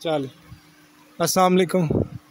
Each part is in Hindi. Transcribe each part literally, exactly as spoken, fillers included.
चल, अस्सलाम वालेकुम।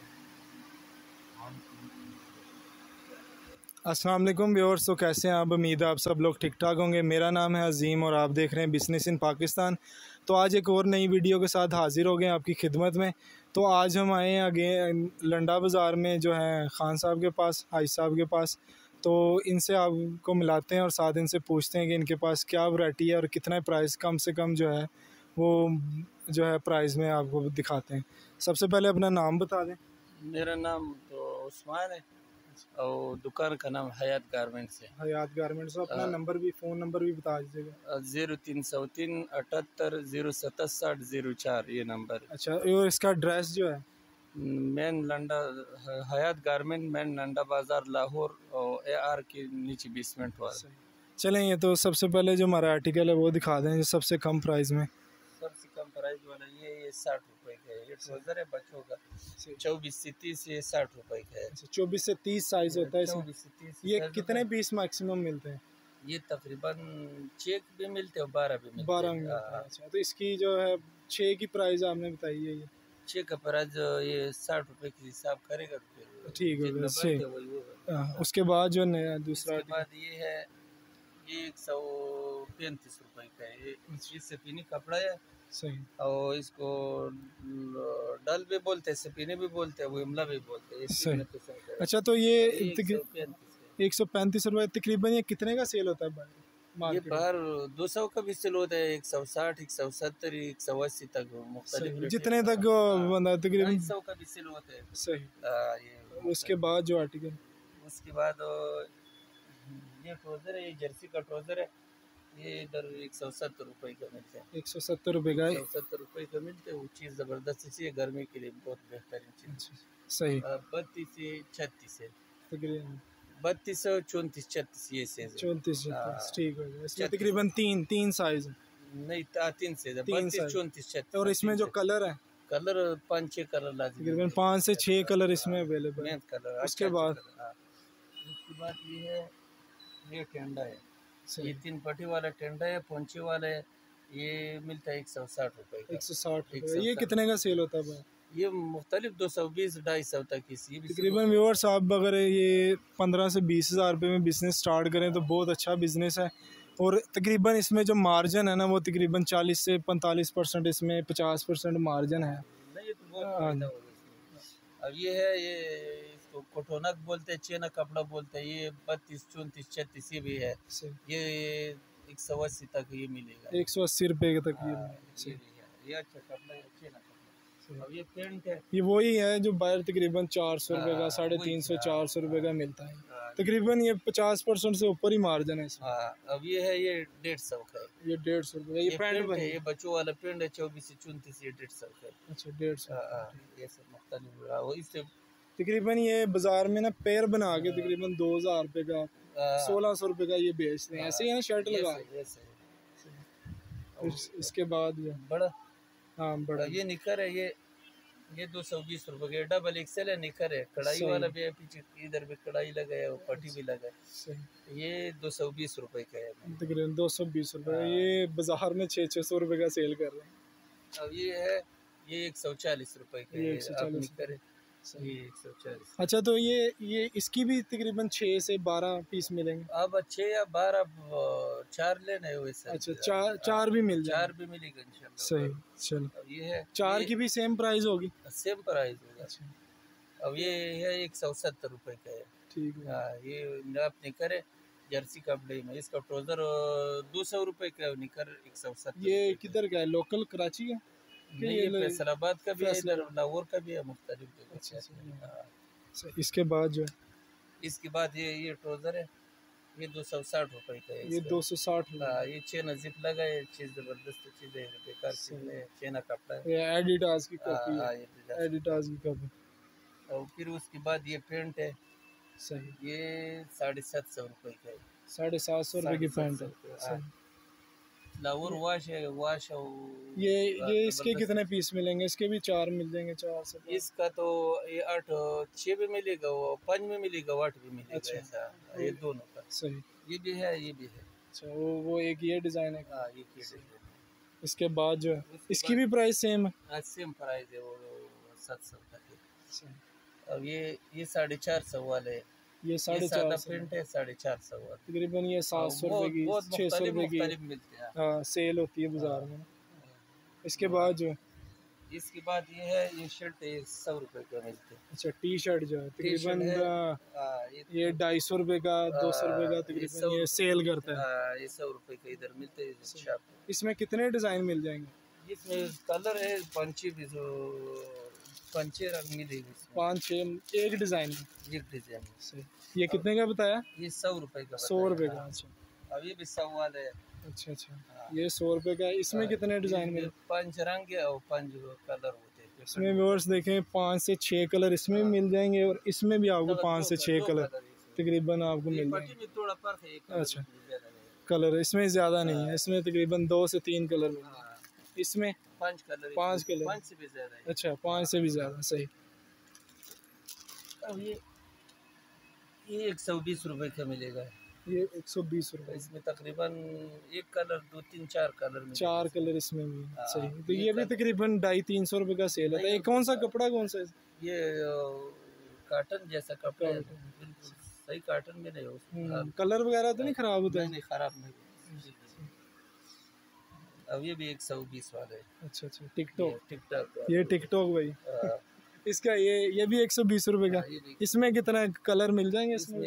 अस्सलाम वालेकुम व्यूअर्स, तो कैसे हैं आप? उम्मीद है आप सब लोग ठीक ठाक होंगे। मेरा नाम है अजीम और आप देख रहे हैं बिजनेस इन पाकिस्तान। तो आज एक और नई वीडियो के साथ हाजिर हो गए हैं आपकी खिदमत में। तो आज हम आए हैं आगे लंडा बाज़ार में, जो है ख़ान साहब के पास, हाई साहब के पास। तो इनसे आपको मिलाते हैं और साथ इनसे पूछते हैं कि इनके पास क्या वैरायटी है और कितना प्राइस कम से कम जो है वो जो है प्राइस में आपको दिखाते हैं। सबसे पहले अपना नाम बता दें। मेरा नाम तो उस्मान है और दुकान का नाम हयात गारमेंट्स है। हयात गारमेंट्स। अपना नंबर भी, फ़ोन नंबर भी बता दीजिएगा। जीरो तीन सौ तीन अठहत्तर जीरो सतसठ जीरो चार ये नंबर। अच्छा, और इसका एड्रेस जो है? Main Landa Hayat garment, main Landa बाजार लाहौर और ए आर के नीचे बेसमेंट वाला। चलें, ये तो सबसे पहले जो हमारा आर्टिकल है वो दिखा दें, जो सबसे कम प्राइस में। सबसे कम प्राइस वाला ये ये साठ रुपए का है। ये ट्राउजर है बच्चों का, चौबीस से तीस, ये साठ रुपए का है। चौबीस से तीस साइज होता है इसमें। चौबीस से तीस ये कितने पीस मैक्सिमम मिलते हैं? ये तकरीबन छः भी मिलते हैं, बारह भी मिलते बारह हैं। मिलते हैं। अच्छा, तो इसकी जो है छः की प्राइस आपने बताई है। ये छः का प्राइस ये साठ रुपए के हिसाब करेगा तो फिर ठीक है, जितना सही। बनते वही होगा। हाँ, उसके बाद जो नया दूसरा उसके बाद ये है, ये एक सौ पैंतीस रुपए का है। ये ये सफीनी कपड़ा है, सही। और इसको डल भी बोलते हैं, सफीनी भी बोलते हैं, विमला भी बोलते हैं, इस तीन किस्म का है। अच्छा, तो ये एक सौ पैंतीस रुपये तकरीबन ये कितने का सेल होता है? ये बाहर दो सौ का भी सेल होता है, एक सौ साठ, एक सौ सत्तर, एक सौ अस्सी तक मुख्तलिफ जितने तक बंदा तकरीबन सौ का भी सेल होता है। सही। आ, ये उसके बाद जो आर्टिकल, उसके बाद ये ट्राउजर है, ये जर्सी का ट्राउजर है। ये इधर एक सौ सत्तर रुपये का मिलता है। एक सौ सत्तर रुपये का एक सौ सत्तर रुपये का मिलता है। वो चीज़ ज़बरदस्त चीज़ है, गर्मी के लिए बहुत बेहतरीन चीज़। सही। बत्तीस से छत्तीस है, तकरीबन बत्तीस सौ चौंतीस छत्तीस ये से चौंतीस छत्तीस ठीक हो गया। इसमें तकरीबन तीन तीन साइज नहीं, तीन से बत्तीस चौंतीस छत्तीस। और इसमें जो कलर है, कलर पाँच छः कलर लाजिम, तकरीबन पाँच से छः कलर इसमें अवेलेबल है। कलर। उसके बाद उसके बाद ये है, ये टेंडा है, ये तीन पट्टी वाला टेंडा है, पोंचे वाला है। ये मिलता है एक सौ साठ रुपये का। एक सौ साठ ये कितने का सेल होता है? ये मुख्तलिफ दो सौ बीस ढाई सौ तक की तकरीबन। व्यूअर्स, आप अगर ये पंद्रह से बीस हज़ार रुपये में बिज़नेस स्टार्ट करें तो बहुत अच्छा बिज़नेस है। और तकरीबन इसमें जो मार्जिन है ना, वो तकरीबन चालीस से पैंतालीस परसेंट, इसमें पचास परसेंट मार्जिन है। नहीं, तो बहुत अब ये है, ये इसको कोटोनक बोलते हैं, चेना कपड़ा बोलते हैं। ये बत्तीस चौंतीस छत्तीस ये भी है। ये एक सौ अस्सी तक ये मिलेगा, एक सौ अस्सी रुपये तक ये, ये, ये अच्छा कपड़ा है, चेना कपड़ा। अब ये पेंट है, ये वही है जो बाहर तकरीबन चार सौ रुपये का, साढ़े तीन सौ चार सौ रुपये का मिलता है। तकरीबन ये पचास परसेंट से ऊपर ही मार्जिन है इसमें। अब ये है, ये डेढ़ सौ का है। ये डेढ़ सौ रुपये ये पेंट है, ये बच्चों वाला पेंट है, चौबीस से चौंतीस, ये डेढ़ सौ का। अच्छा, डेढ़ सौ। ये सब मुख्तलिफ इससे तकरीबन ये बाजार में ना पैर बना के तकरीबन दो हज़ार रुपये का, सोलह सौ रुपये का ये बेचते हैं। ऐसे ही है शर्ट लगा। इसके बाद बड़ा, हाँ बड़ा, ये निकर है, ये ये दो सौ बीस रुपये का डबल एक्सेल है, निकर है। कढ़ाई वाला भी है, पीछे इधर भी कढ़ाई लगा है और पट्टी भी लगा है। ये दो सौ बीस रुपये का है, तकरीबन दो सौ बीस रुपये। ये बाजार में छः छः सौ रुपये का सेल कर रहे हैं। अब ये है, ये एक सौ चालीस रुपये का है, निकर है, ये एक सौ चालीस। अच्छा, तो ये ये इसकी भी तकरीबन छः से बारह पीस मिलेंगे। अब छः या बारह, चार लेना है वैसे। अच्छा, चार चार भी मिल जाए, चार भी मिलेगा इंशाल्लाह। सही। चलो, अब ये है, चार की भी सेम प्राइस होगी? सेम प्राइस होगा। अब ये है एक सौ सत्तर रुपये का है। ठीक है। ये आप निकर है जर्सी कपड़े में, इसका ट्राउजर दो सौ रुपये का, निकर एक सौ सत्तर। ये किधर का है? लोकल कराची का? ये फैसलाबाद का भी है, इधर लाहौर का भी है, मुख्तलिफ जगह। इसके बाद जो इसके बाद ये ये ट्राउजर है, ये दो सौ साठ रुपये का है। ये दो सौ साठ। ये चेना जिप लगा है, चीज़ ज़बरदस्त चीज़ है, बेकार चीज़ है, चेना कपड़ा है। ये एडिडास की कॉपी है, एडिडास की कॉपी। और फिर उसके बाद ये पेंट है, सही। ये साढ़े सात सौ रुपये का है, साढ़े सात सौ रुपये की पेंट है। लाहौर वाश है, वाश और ये ये इसके कितने पीस मिलेंगे? इसके भी चार मिल जाएंगे, चार से। इसका तो ये आठ छः भी मिलेगा, वो पाँच में मिलेगा, आठ भी मिलेगा। अच्छा, ऐसा ये दोनों का। सही। ये भी है, ये भी है। अच्छा, वो वो एक ये डिज़ाइन है। हाँ, ये डिज़ाइन। इसके बाद जो है इसकी भी प्राइस सेम है? सेम प्राइस है, वो सात सौ का। अब ये ये साढ़े चार सौ वाले है, ये साढ़े चार सौ प्रिंट है, साढ़े चार सौ वाला तकरीबन। ये सात सौ रुपये की, छः सौ रुपये की मिलते हैं। हाँ, सेल होती है बाजार में। इसके बाद जो इसके बाद ये है, ये शर्ट है, सौ रुपये का मिलते हैं। अच्छा, टी शर्ट जो है तकरीबन ये ढाई सौ रुपये का, दो सौ रुपये का तकरीबन ये सेल करता है। ये सौ रुपये का इधर मिलते हैं। इसमें कितने डिज़ाइन मिल जाएंगे? इसमें कलर है पाँच भी, जो पाँच छः रंग मिलेगी, पाँच छः एक डिज़ाइन में। एक डिज़ाइन से ये कितने का बताया? ये सौ रुपये का। सौ रुपये का। अच्छा, अब ये भी सौ वाला है। अच्छा अच्छा, ये सौ रुपये का। इसमें कितने डिज़ाइन मिले? पाँच रंग है और पाँच कलर होते हैं। इसमें व्यूअर्स देखें, पाँच से छः कलर इसमें भी मिल जाएंगे और इसमें भी आपको पाँच से छः कलर तकरीबन आपको मिल जाएंगे। अच्छा, कलर इसमें ज़्यादा नहीं है, इसमें तकरीबन दो से तीन कलर मिल जाएंगे। इसमें पाँच कलर, पाँच कलर, पाँच से भी ज़्यादा है। अच्छा, पाँच से भी ज़्यादा, सही। अब ये ये एक सौ बीस रुपये का मिलेगा। ये एक सौ बीस रुपये। इसमें तकरीबन एक कलर, दो तीन चार कलर में, चार कलर इसमें भी, सही। तो ये भी तकरीबन ढाई तीन सौ रुपये का सेल होता है। ये कौन सा कपड़ा, कौन सा? ये काटन जैसा कपड़ा है, बिल्कुल सही काटन में नहीं हो उसमें। कलर वगैरह तो नहीं खराब होता है? नहीं, खराब नहीं। अब ये भी एक सौ बीस वाले। अच्छा अच्छा, टिकटॉक टिकटॉक ये टिकटॉक भाई इसका ये ये भी एक सौ बीस रुपये का। इसमें कितना कलर मिल जाएंगे? इसमें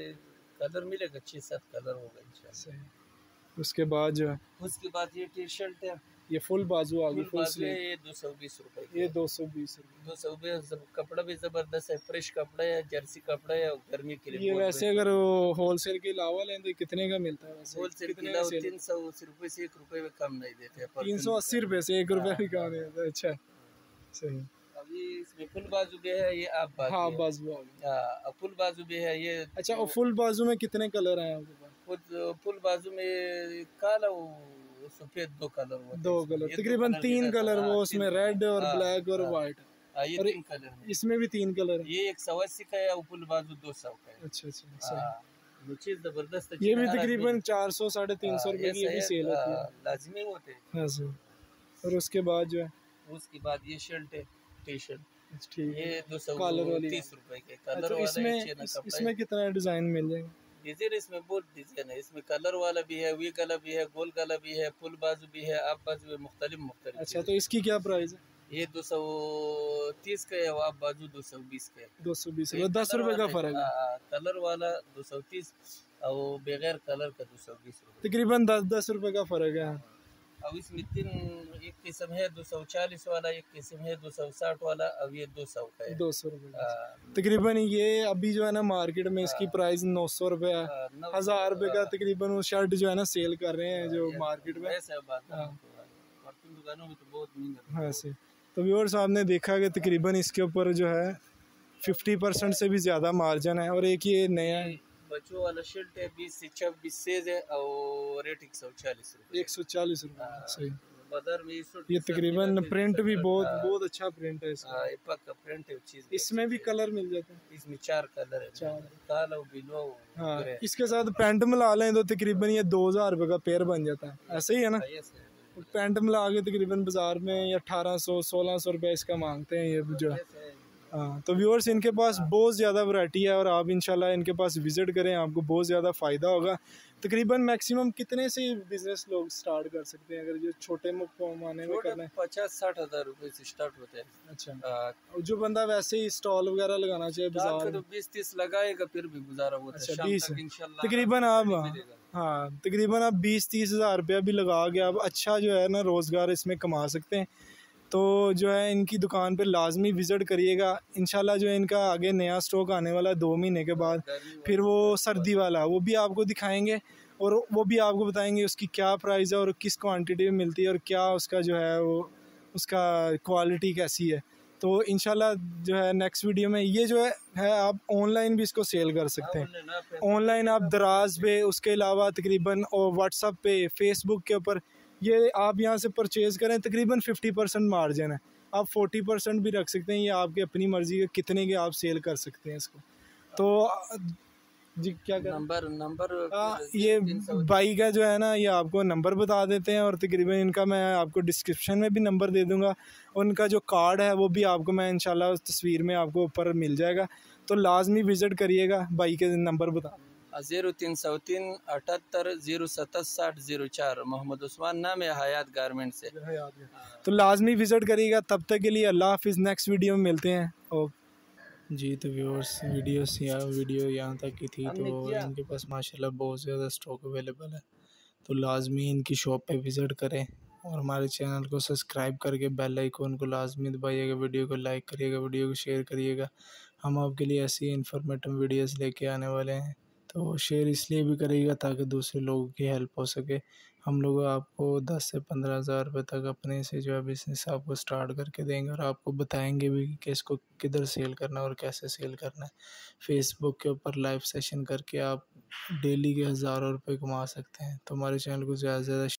कलर मिलेगा, छः सात कलर होगा इंशाल्लाह। उसके बाद जो है, उसके बाद ये टी शर्ट है, ये फुल बाजू आ गई, फुल बाजू है, ये दो सौ बीस रुपये। ये दो सौ बीस रुपये दो सौ बीस। कपड़ा भी ज़बरदस्त है, फ्रेश कपड़ा है, जर्सी कपड़ा है, और गर्मी के लिए। ये वैसे अगर होलसेल के अलावा लें तो कितने का मिलता है? होलसेल के अलावा तीन सौ अस्सी रुपये से एक रुपये में कम नहीं देते। तीन सौ अस्सी रुपये से एक रुपये भी कम नहीं देता। अच्छा, सही। अभी इसमें फुल बाजू भी है, ये आप बाजू, हाँ बाजू, हाँ फुल बाजू भी है ये। अच्छा, और फुल बाजू में कितने कलर हैं आपके पास? फुल बाजू में काला, सफेद, दो कलर, दो कलर तकरीबन तीन कलर, वो उसमें रेड और ब्लैक और वाइट। ये तीन कलर, इसमें भी तीन कलर। ये एक सौ अस्सी का है, फुल बाजू दो सौ का है। अच्छा अच्छा, ये चीज जबरदस्त है। ये भी तकरीबन चार सौ साढ़े तीन सौ रुपए की भी सेल होती है, लाजमी होते हैं। हाँ सर। और उसके बाद जो है, उसके बाद ये शर्ट है, टी शर्ट, ठीक है, ये दो सौ तीस रुपए के कलर वाला। इसमें इसमें कितना डिजाइन मिल जाएंगे? डिजाइन इसमें बहुत डिजाइन है। इसमें कलर वाला भी है, वी गला भी है, गोल गला भी है, फुल बाजू भी है, आप बाजू भी, मुख्तलिफ मुख्तलिफ। अच्छा, तो इसकी क्या प्राइस है? ये दो सौ तीस का है, आप बाजू दो सौ बीस का है। दो सौ बीस, दस रुपए का फर्क है। कलर वाला दो सौ तीस और बगैर कलर का दो सौ बीस रुपये, तकरीबन दस दस रुपए का फर्क है। अब इसमें तीन, एक किस्म है दो सौ चालीस वाला, एक किस्म है दो सौ साठ वाला, अब ये दो सौ का है। दो सौ रुपये तकरीबन। ये अभी जो है ना मार्केट में इसकी प्राइस नौ सौ रुपये है, हजार रुपये का तकरीबन वो शर्ट जो है ना सेल कर रहे हैं जो मार्केट में। ऐसा बात है, दुकानों में तो बहुत महंगा। हाँ सही। तो व्यूअर्स, आपने देखा कि तकरीबन इसके ऊपर जो है फिफ्टी परसेंट से भी ज़्यादा मार्जिन है। और एक ये नया बच्चों वाला शर्ट है, बीस से छब्बीस सेज है और रेट एक सौ चालीस रुपये। एक सौ चालीस रुपये, सही। बाजार में ये तकरीबन प्रिंट भी बहुत बहुत अच्छा प्रिंट है इसका, पक्का प्रिंट है चीज। इसमें भी कलर मिल जाते हैं, इसमें चार कलर है, चार काला बिलो। हाँ, इसके साथ पैंट मिला लें तो तकरीबन ये दो हजार रुपये का पेयर बन जाता है, ऐसे ही है ना? पैंट मिला के तकरीबन बाजार में अठारह सौ सोलह सौ रुपये इसका मांगते हैं ये जो है। हाँ, तो व्यूअर्स, इनके पास बहुत ज़्यादा वैरायटी है और आप इंशाल्लाह इनके पास विज़िट करें, आपको बहुत ज़्यादा फ़ायदा होगा। तकरीबन मैक्सिमम कितने से बिज़नेस लोग स्टार्ट कर सकते हैं अगर जो छोटे पैमाने में करना है? पचास साठ हज़ार रुपये से स्टार्ट होते हैं। अच्छा, जो बंदा वैसे ही स्टॉल वगैरह लगाना चाहिए बाजार, तो बीस तीस लगाएगा फिर भी गुजारा होता है। अच्छा, बीस तकरीबन आप, हाँ तकरीबन आप बीस तीस हज़ार रुपया भी लगा के आप अच्छा जो है ना रोज़गार इसमें कमा सकते हैं। तो जो है इनकी दुकान पे लाजमी विज़िट करिएगा। इंशाल्लाह जो है इनका आगे नया स्टॉक आने वाला दो महीने के बाद, फिर वो सर्दी वाला वो भी आपको दिखाएंगे और वो भी आपको बताएंगे उसकी क्या प्राइस है और किस क्वांटिटी में मिलती है और क्या उसका जो है वो उसका क्वालिटी कैसी है। तो इंशाल्लाह जो है नेक्स्ट वीडियो में ये जो है, है आप ऑनलाइन भी इसको सेल कर सकते हैं। ऑनलाइन आप दराज पे, उसके अलावा तकरीबन और व्हाट्सअप पे, फेसबुक के ऊपर ये आप यहाँ से परचेज़ करें, तकरीबन फिफ्टी परसेंट मार्जिन है। आप फोर्टी परसेंट भी रख सकते हैं, ये आपकी अपनी मर्ज़ी है कितने के आप सेल कर सकते हैं इसको। तो जी क्या कर नंबर नंबर आ, ये भाई का जो है ना, ये आपको नंबर बता देते हैं और तकरीबन इनका मैं आपको डिस्क्रिप्शन में भी नंबर दे दूंगा। उनका जो कार्ड है वो भी आपको मैं इंशाल्लाह उस तस्वीर में आपको ऊपर मिल जाएगा, तो लाजमी विज़िट करिएगा। भाई के नंबर बता ज़ीरो तीन सौ तीन अठहत्तर जीरो सत्तर साठ जीरो चार मोहम्मद उस्मान नाम है, हयात गारमेंट से। तो लाजमी विज़िट करिएगा। तब तक के लिए अल्लाह हाफिज़, नेक्स्ट वीडियो में मिलते हैं। ओके जी, तो व्यूअर्स वीडियो से या वीडियो यहाँ तक की थी, तो इनके पास माशाल्लाह बहुत ज़्यादा स्टॉक अवेलेबल है, तो लाजमी इनकी शॉप पे विज़िट करें और हमारे चैनल को सब्सक्राइब करके बेल आइकन को लाजमी दबाइएगा, वीडियो को लाइक करिएगा, वीडियो को शेयर करिएगा। हम आपके लिए ऐसी इन्फॉर्मेटिव वीडियोस लेके आने वाले हैं, तो शेयर इसलिए भी करिएगा ताकि दूसरे लोगों की हेल्प हो सके। हम लोग आपको दस से पंद्रह हज़ार रुपये तक अपने से जो है बिज़नेस आपको स्टार्ट करके देंगे और आपको बताएंगे भी कि इसको किधर सेल करना है और कैसे सेल करना है। फेसबुक के ऊपर लाइव सेशन करके आप डेली के हज़ारों रुपये कमा सकते हैं। तो हमारे चैनल को ज़्यादा से ज़्यादा